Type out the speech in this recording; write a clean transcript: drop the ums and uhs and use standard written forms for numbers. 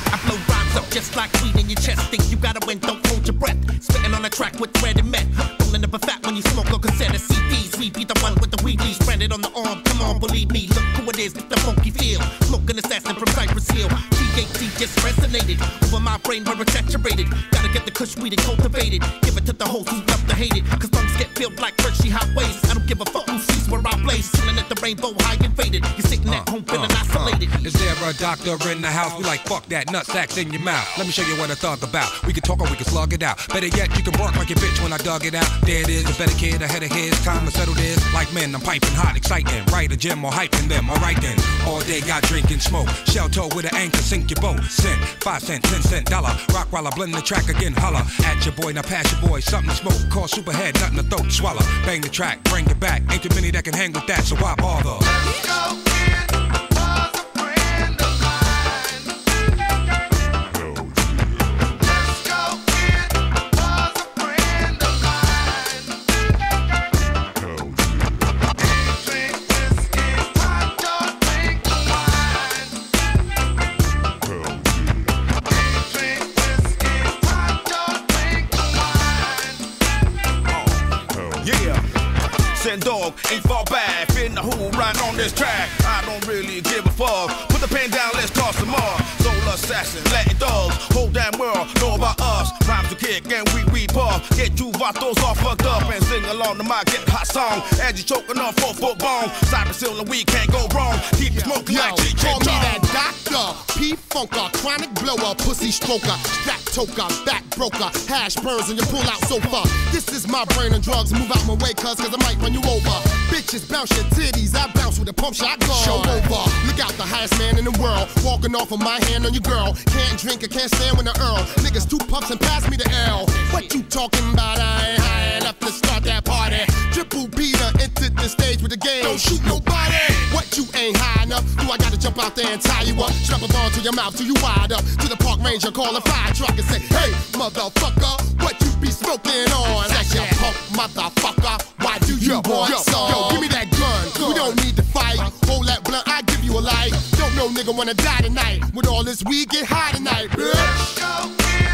I blow rhymes up just like weed in your chest. Think you gotta win, don't hold your breath. Spitting on a track with thread and met. Rolling up a fat when you smoke or cassette of CDs. We be the one with the weed leaves branded on the arm. Come on, believe me, look who it is, get the funky feel. Smoking assassin from Cypress Hill. THC just resonated over my brain where it's saturated. Gotta get the kush weed and cultivate it. Give it to the hoes who love to hate it. Cause lungs get filled like Hershey highways. I don't give a fuck who sees where I blaze. Chilling at the rainbow high and faded. You're sitting at home feeling isolated. Is there a doctor in the house? We like fuck that nutsack's in your mouth. Let me show you what I thought about. We can talk or we can slug it out. Better yet, you can bark like your bitch when I dug it out. There it is, a better kid ahead of his. Time to settle this. Like men, I'm piping hot, exciting. Right, a gym or hyping them. Alright then. All day got drink and smoke. Shell toe with an anchor, sink your boat. Cent, 5 cent, 10 cent, dollar. Rock while I blend the track again, holla. At your boy, now pass your boy. Something to smoke. Call superhead, nothing to throat. Swallow. Bang the track, bring it back. Ain't too many that can hang with that, so why bother? Let's go, kid. Was a friend of mine. Let's go, kid. Was a friend of mine. Drink whiskey, hot dog, drink wine. Drink whiskey, hot dog, drink wine. Yeah. Send dog, ain't far back. Finna who right on this track. I don't really give a fuck. Put the pen down, let's toss some more. Soul assassin, Latin dogs. Whole damn world know about us. Rhymes to kick and we puff. Get you vatos all fucked up and sing along to my get hot song. As you choking on 4-foot bone. Cypress Hill and we can't go wrong. Keep you smoking like Cheech call and me Chong. that doctor, P-funker, chronic blower, pussy stroker, strap toker, back broker, hash burns and you pull out sofa. This is my brain and drugs, move out my way cause I might run you over. Bitches bounce your titties, I bounce with a pump shotgun. Show over, look out the highest man in the world, walking off of my hand on your girl. Can't drink or can't stand with the Earl. Niggas 2 puffs and pass me the L. What you talking about? I ain't high enough to start that party. Triple Peter entered the stage with the game. Don't shoot nobody. What you ain't high enough? Do I gotta jump out there and tie you up? Strap a ball to your mouth till you wide up. To the park ranger, call a fire truck and say, hey, motherfucker, what you be smoking on? That's your punk motherfucker. Why do you want some? Yo, give me that gun. We don't need to fight. Hold that blunt, I give you a light. Don't know nigga wanna die tonight. With all this weed, get high tonight, bitch. Let's go, kid.